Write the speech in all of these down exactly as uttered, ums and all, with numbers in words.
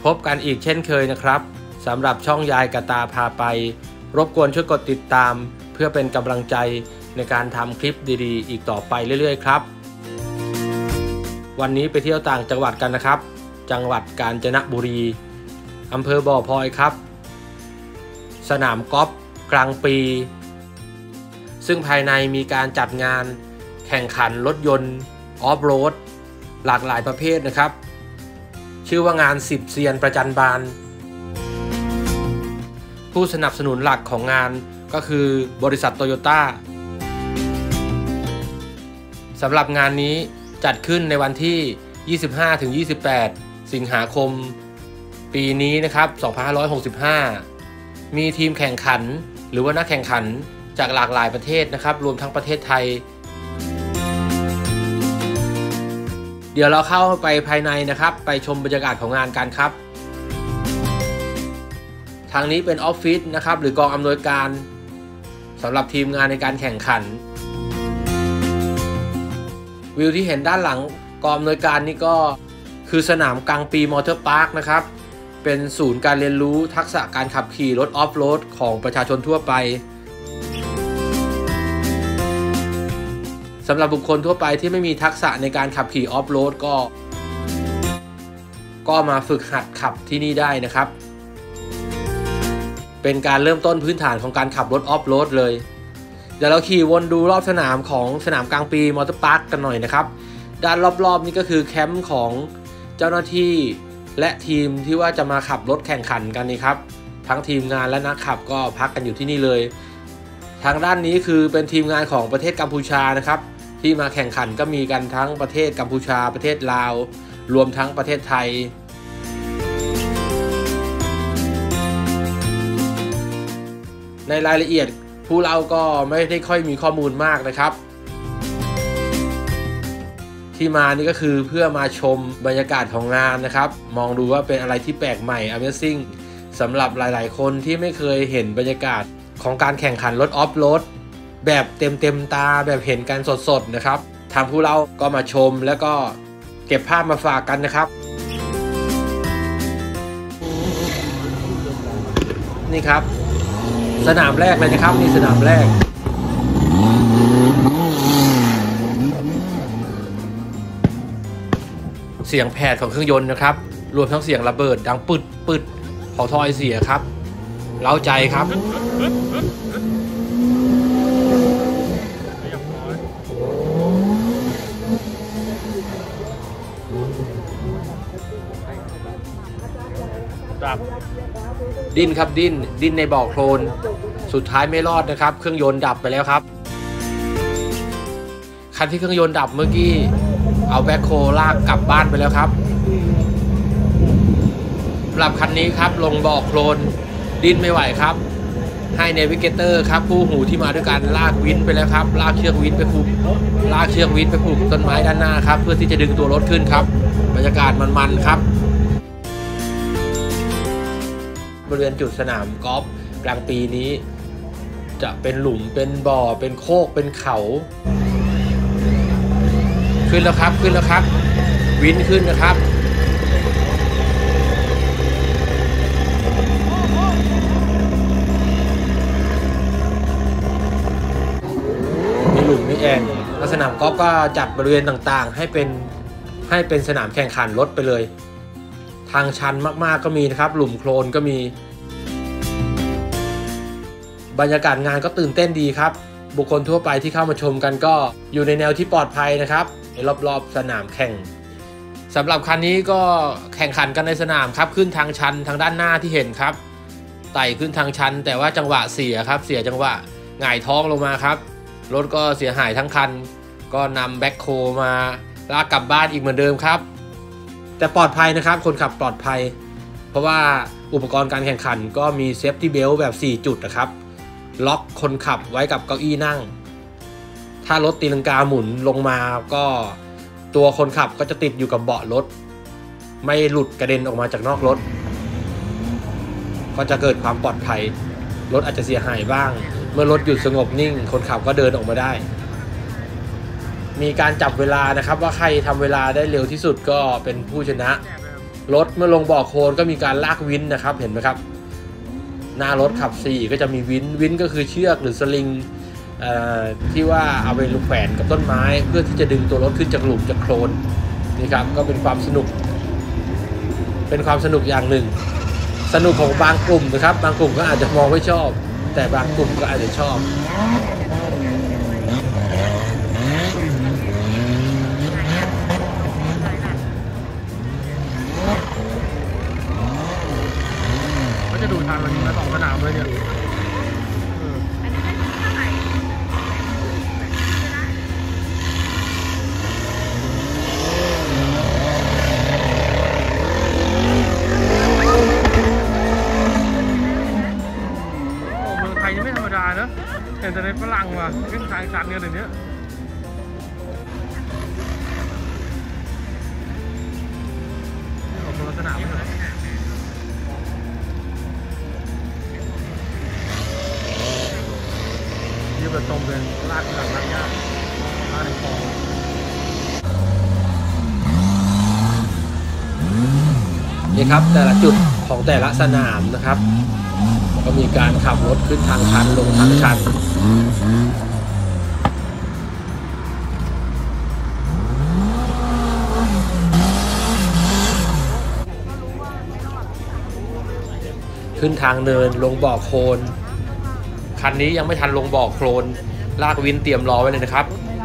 พบกันอีกเช่นเคยนะครับสำหรับช่องยายกระตาพาไปรบกวนช่วยกดติดตามเพื่อเป็นกำลังใจในการทำคลิปดีๆอีกต่อไปเรื่อยๆครับวันนี้ไปเที่ยวต่างจังหวัดกันนะครับจังหวัดกาญจนบุรีอำเภอบ่อพลอยครับสนามกอล์ฟกลางปีซึ่งภายในมีการจัดงานแข่งขันรถยนต์ออฟโรดหลากหลายประเภทนะครับชื่อว่างานสิบเซียนประจันบานผู้สนับสนุนหลักของงานก็คือบริษัทโตโยต้าสำหรับงานนี้จัดขึ้นในวันที่ ยี่สิบห้าถึงยี่สิบแปด สิงหาคมปีนี้นะครับสองพันห้าร้อยหกสิบห้ามีทีมแข่งขันหรือว่านักแข่งขันจากหลากหลายประเทศนะครับรวมทั้งประเทศไทยเดี๋ยวเราเข้าไปภายในนะครับไปชมบรรยากาศของงานกันครับทางนี้เป็นออฟฟิศนะครับหรือกองอำนวยการสำหรับทีมงานในการแข่งขันวิวที่เห็นด้านหลังกองอำนวยการนี่ก็คือสนามกลางปีมอเตอร์พาร์คนะครับเป็นศูนย์การเรียนรู้ทักษะการขับขี่รถออฟโรดของประชาชนทั่วไปสำหรับบุคคลทั่วไปที่ไม่มีทักษะในการขับขี่ออฟโรดก็ก็มาฝึกหัดขับที่นี่ได้นะครับเป็นการเริ่มต้นพื้นฐานของการขับรถออฟโรดเลยเดี๋ยวเราขี่วนดูรอบสนามของสนามกลางปีมอเตอร์พาร์คกันหน่อยนะครับด้านรอบๆนี่ก็คือแคมป์ของเจ้าหน้าที่และทีมที่ว่าจะมาขับรถแข่งขันกันนี่ครับทั้งทีมงานและนักขับก็พักกันอยู่ที่นี่เลยทางด้านนี้คือเป็นทีมงานของประเทศกัมพูชานะครับที่มาแข่งขันก็มีกันทั้งประเทศกัมพูชาประเทศลาวรวมทั้งประเทศไทยในรายละเอียดผู้เล่าก็ไม่ได้ค่อยมีข้อมูลมากนะครับที่มานี่ก็คือเพื่อมาชมบรรยากาศของงานนะครับมองดูว่าเป็นอะไรที่แปลกใหม่ Amazing สำหรับหลายๆคนที่ไม่เคยเห็นบรรยากาศของการแข่งขันรถออฟโรดแบบเต็มเต็มตาแบบเห็นกันสดๆนะครับทางผู้เล่าก็มาชมแล้วก็เก็บภาพมาฝากกันนะครับนี่ครับสนามแรกเลยนะครับนี่สนามแรกเสียงแผดของเครื่องยนต์นะครับรวมทั้งเสียงระเบิดดังปึดปึดขอถ้อยเสียครับเล้าใจครับดิ้นครับดิ้นดิ้นในบ่อโคลนสุดท้ายไม่รอดนะครับเครื่องยนต์ดับไปแล้วครับคันที่เครื่องยนต์ดับเมื่อกี้เอาแบ็คโฮลากกลับบ้านไปแล้วครับสำหรับคันนี้ครับลงบ่อโคลนดิ้นไม่ไหวครับให้เนวิเกเตอร์ครับผู้หูที่มาด้วยกันลากวินไปแล้วครับลากเชือกวินไปผูกลากเชือกวินไปผูกต้นไม้ด้านหน้าครับเพื่อที่จะดึงตัวรถขึ้นครับบรรยากาศมันๆครับบริเวณจุดสนามกอล์ฟกลางปีนี้จะเป็นหลุมเป็นบ่อเป็นโคกเป็นเขาขึ้นแล้วครับขึ้นแล้วครับวินขึ้นนะครับมีหลุมมีแอ่งสนามกอล์ฟก็จัดบริเวณต่างๆให้เป็นให้เป็นสนามแข่งขันรถไปเลยทางชันมากๆก็มีนะครับหลุมโคลนก็มีบรรยากาศงานก็ตื่นเต้นดีครับบุคคลทั่วไปที่เข้ามาชมกันก็อยู่ในแนวที่ปลอดภัยนะครับในรอบๆสนามแข่งสำหรับคันนี้ก็แข่งขันกันในสนามครับขึ้นทางชันทางด้านหน้าที่เห็นครับไต่ขึ้นทางชันแต่ว่าจังหวะเสียครับเสียจังหวะหงายท้องลงมาครับรถก็เสียหายทั้งคันก็นำแบ็คโฮมาลากกลับบ้านอีกเหมือนเดิมครับแต่ปลอดภัยนะครับคนขับปลอดภัยเพราะว่าอุปกรณ์การแข่งขันก็มีเซฟตี้เบลต์แบบสี่จุดนะครับล็อกคนขับไว้กับเก้าอี้นั่งถ้ารถตีลังกาหมุนลงมาก็ตัวคนขับก็จะติดอยู่กับเบาะรถไม่หลุดกระเด็นออกมาจากนอกรถก็จะเกิดความปลอดภัยรถอาจจะเสียหายบ้างเมื่อรถหยุดสงบนิ่งคนขับก็เดินออกมาได้มีการจับเวลานะครับว่าใครทำเวลาได้เร็วที่สุดก็เป็นผู้ชนะรถเมื่อลงบ่อโคลนก็มีการลากวินนะครับเห็นไหมครับหน้ารถขับสี่ก็จะมีวินวินก็คือเชือกหรือสลิงที่ว่าเอาไปลูกแขวนกับต้นไม้เพื่อที่จะดึงตัวรถขึ้นจากหลุมจากโคลนนี่ครับก็เป็นความสนุกเป็นความสนุกอย่างหนึ่งสนุกของบางกลุ่มนะครับบางกลุ่มก็อาจจะมองไม่ชอบแต่บางกลุ่มก็อาจจะชอบก็จะดูทางมันมาสองสนามเลยเนี่ยเห็นแต่ในฝรั่งว่ะขึ้นทางชันกันอย่างนี้ออกมาสนามเลยยืดแบบตรงเลยลากหลังลากยากลากในคลองนี่ครับแต่ละจุดของแต่ละสนามนะครับก็มีการขับรถขึ้นทางชันลงทางชันขึ้นทางเนินลงบ่อโคลนคันนี้ยังไม่ทันลงบ่อโคลนลากวินเตรียมรอไว้เลยนะครับ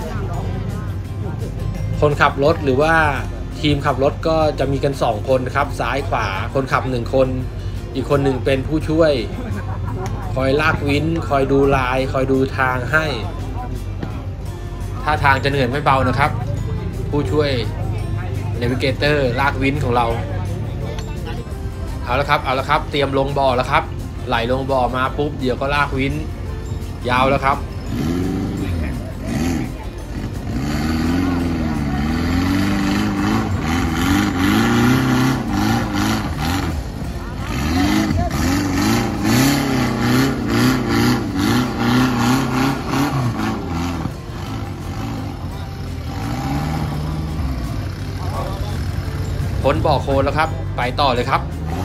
คนขับรถหรือว่าทีมขับรถก็จะมีกันสองคนครับซ้ายขวาคนขับหนึ่งคนอีกคนหนึ่งเป็นผู้ช่วยคอยลากวินคอยดูลายคอยดูทางให้ถ้าทางจะเหนื่อยไม่เบานะครับผู้ช่วยเนวิเกเตอร์ลากวินของเราเอาละครับเอาละครับเตรียมลงบ่อแล้วครับไหลลงบ่อมาปุ๊บเดี๋ยวก็ลากวินยาวแล้วครับพ้นบ่อโคลนแล้วครับไปต่อเลยครับ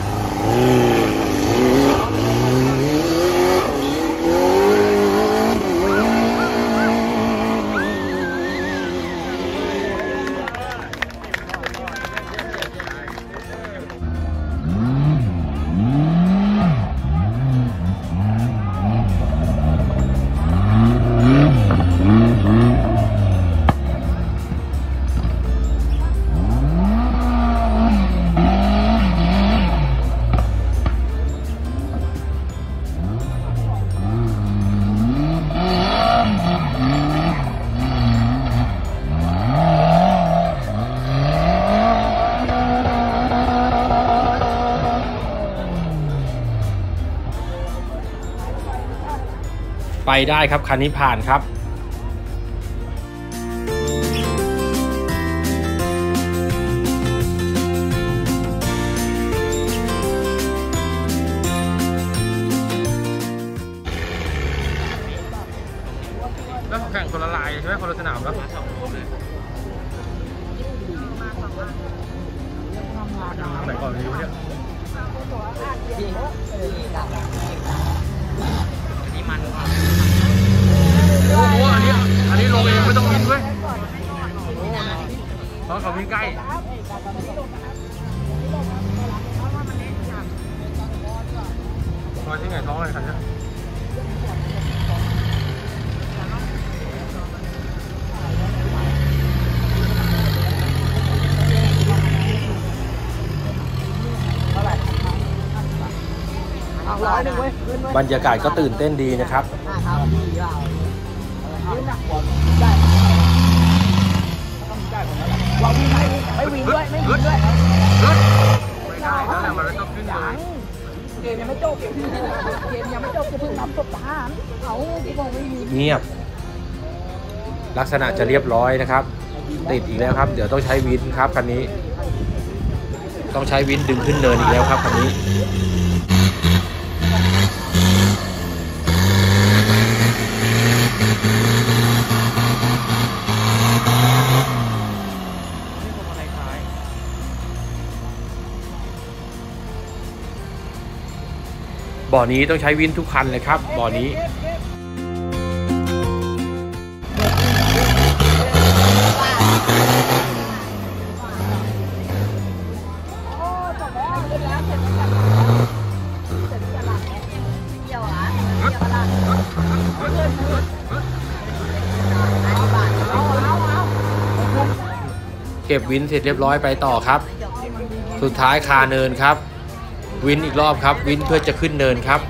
ไปได้ครับคันนี้ผ่านครับแล้วแข่งคนละลายใช่ไหมคนละสนามแล้วไหนก่อนดีวะเนี่ยนี่มันโอ้โหอันนี้อันนี้ลงเองไม่ต้องวิ่งด้วยเพราะเขาวิ่งใกล้มาที่ไหนท้องอะไรคันนี้บรรยากาศก็ตื่นเต้นดีนะครับไม่วิ่งด้วยไม่วิ่งด้วยไม่ได้แล้วแหละมันต้องขึ้นเลยเกมยังไม่จบเกมยังไม่จบจะเพิ่งนับศพทหารเขาที่บอกไม่มีเงียบลักษณะจะเรียบร้อยนะครับติดอีกแล้วครับเดี๋ยวต้องใช้วินครับคันนี้ต้องใช้วินดึงขึ้นเนินอีกแล้วครับคันนี้บ่อนี้ต้องใช้วินทุกคันเลยครับบ่อนี้เก็บวินเสร็จเรียบร้อยไปต่อครับสุดท้ายคาเนินครับวินอีกรอบครับวินเพื่อจะขึ้นเนินครับ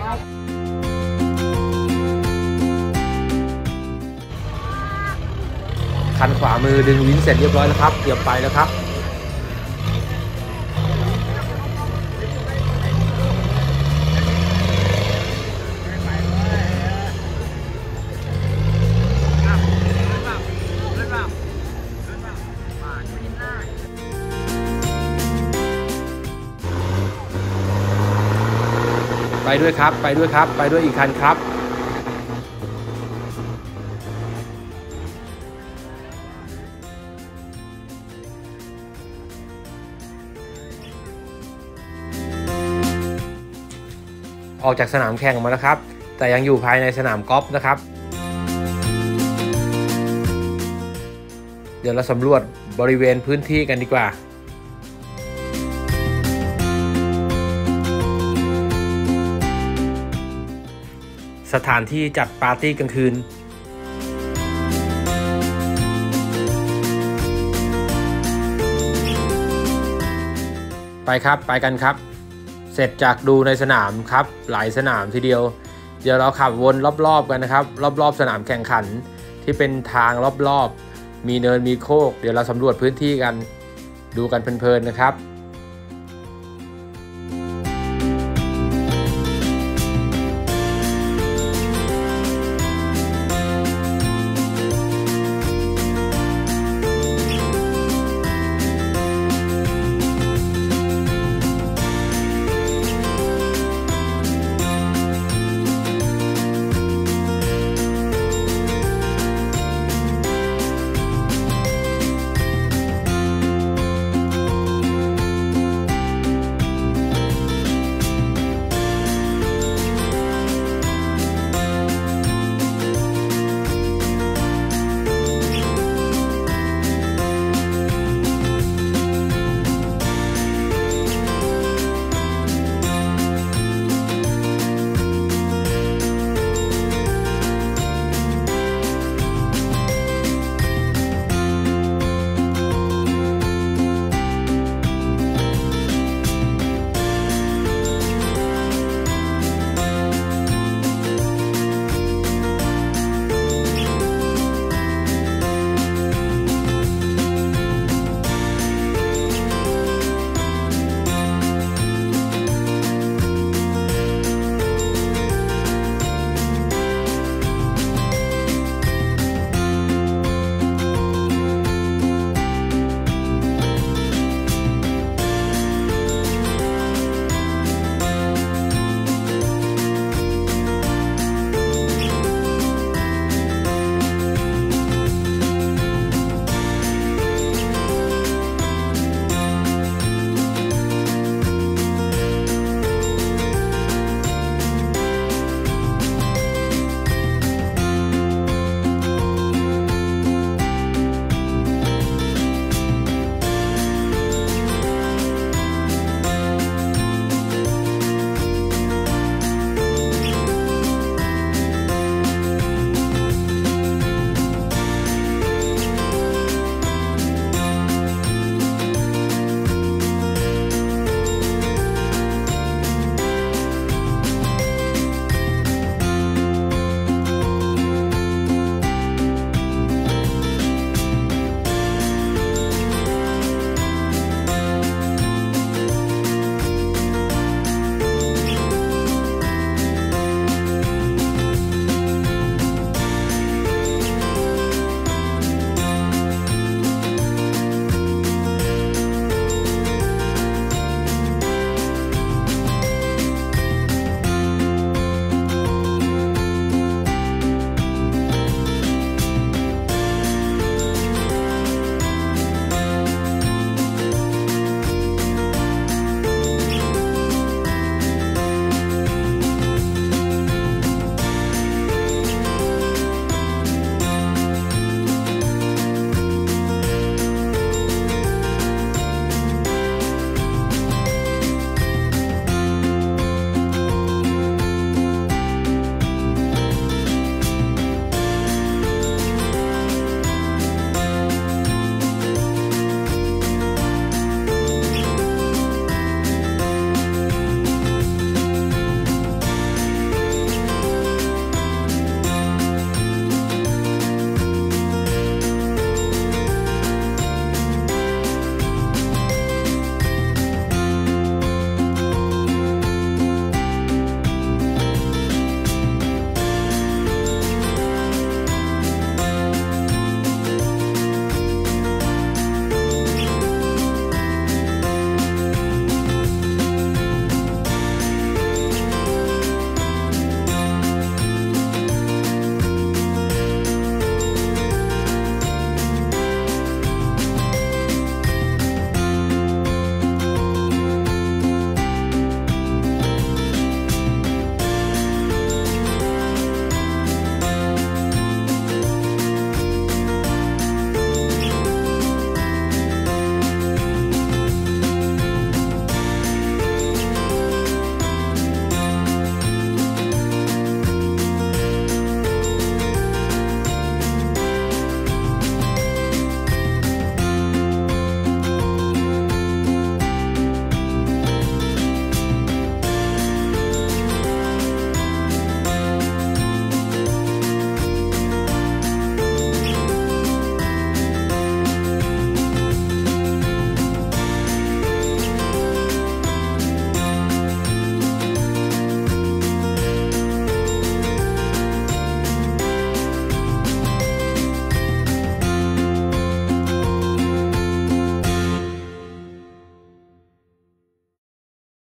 คันขวามือดึงวินเสร็จเรียบร้อยแล้วครับเตรียมไปแล้วครับไปด้วยครับไปด้วยครับไปด้วยอีกคันครับออกจากสนามแข่งมาแล้วครับแต่ยังอยู่ภายในสนามกอล์ฟนะครับเดี๋ยวเราสำรวจบริเวณพื้นที่กันดีกว่าสถานที่จัดปาร์ตี้กลางคืนไปครับไปกันครับเสร็จจากดูในสนามครับหลายสนามทีเดียวเดี๋ยวเราขับวนรอบๆกันนะครับรอบๆสนามแข่งขันที่เป็นทางรอบๆมีเนินมีโคกเดี๋ยวเราสำรวจพื้นที่กันดูกันเพลินๆนะครับ